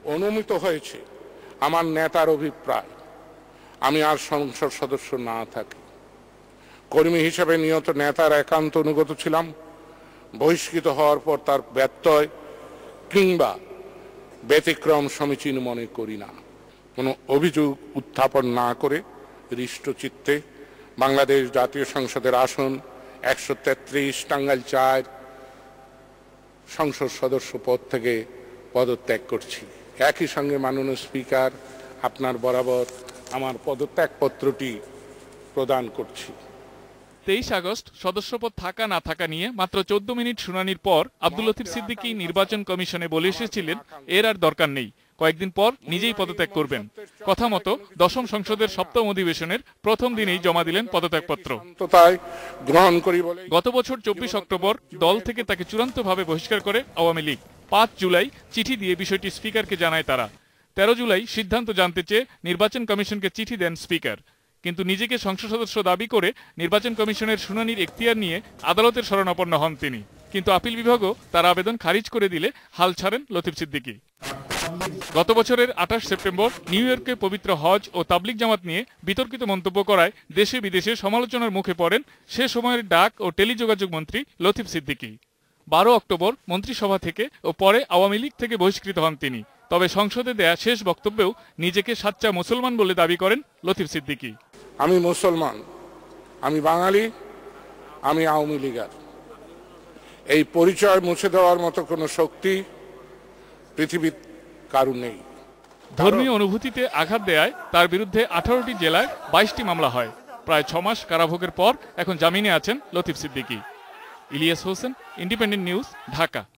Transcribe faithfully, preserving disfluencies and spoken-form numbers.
অনুমিত হয়েছে আমার নেতার অভিপ্রায় আমি আর সংসদ সদস্য না থাকি। কর্মী হিসেবে নিয়ত নেতার একান্ত অনুগত ছিলাম। বহিষ্কৃত হওয়ার পর তার ব্যত্যয় কিংবা ব্যতিক্রম সমীচীন মনে করি না। কোনো অভিযোগ উত্থাপন না করে হৃষ্টচিত্তে বাংলাদেশ জাতীয় সংসদের আসন একশো তেত্রিশ টাঙ্গাইল চার সংসদ সদস্য পদ থেকে পদত্যাগ করছি। একই সঙ্গে মাননীয় স্পিকার আপনার বরাবর আমার পদত্যাগপত্রটি প্রদান করছি। তেইশ আগস্ট সদস্যপদ থাকা না থাকা নিয়ে মাত্র চোদ্দ মিনিট শুনানির পর আব্দুল লতিফ সিদ্দিকী নির্বাচন কমিশনে বলে এসেছিলেন এর আর দরকার নেই, কয়েকদিন পর নিজেই পদত্যাগ করবেন। কথা মতো দশম সংসদের সপ্তম অধিবেশনের প্রথম দিনেই জমা দিলেন পদত্যাগপত্র। গত বছর চব্বিশ অক্টোবর দল থেকে তাকে চূড়ান্তভাবে বহিষ্কার করে আওয়ামী লীগ। পাঁচ জুলাই চিঠি দিয়ে বিষয়টি স্পিকারকে জানায় তারা। তেরো জুলাই সিদ্ধান্ত জানতে চেয়ে নির্বাচন কমিশনকে চিঠি দেন স্পিকার, কিন্তু নিজেকে সংসদ সদস্য দাবি করে নির্বাচন কমিশনের শুনানির এখতিয়ার নিয়ে আদালতের শরণাপন্ন হন তিনি। কিন্তু আপিল বিভাগও তার আবেদন খারিজ করে দিলে হাল ছাড়েন লতিফ সিদ্দিকী। গত বছরের আঠাশ সেপ্টেম্বর নিউ ইয়র্কে পবিত্র হজ ও তাবলিগ জামাত নিয়ে বিতর্কিত মন্তব্য করায় দেশে বিদেশে সমালোচনার মুখে পড়েন সে সময়ের ডাক ও টেলিযোগাযোগ মন্ত্রী লতিফ সিদ্দিকী। বারো অক্টোবর মন্ত্রিসভা থেকে ও পরে আওয়ামী লীগ থেকে বহিষ্কৃত হন তিনি। তবে সংসদে দেয়া শেষ বক্তব্যেও নিজেকে সাচ্চা মুসলমান বলে দাবি করেন লতিফ সিদ্দিকী। আমি মুসলমান, আমি বাঙালি, আমি আওয়ামী লীগার। এই পরিচয় মুছে দেওয়ার মতো কোনো শক্তি পৃথিবীর কারো নেই। ধর্মীয় অনুভূতিতে আঘাত দেয়ায় তার বিরুদ্ধে আঠারোটি জেলায় বাইশটি মামলা হয়। প্রায় ছমাস কারাভোগের পর এখন জামিনে আছেন লতিফ সিদ্দিকী। Ilias Hossain, independent news, Dhaka.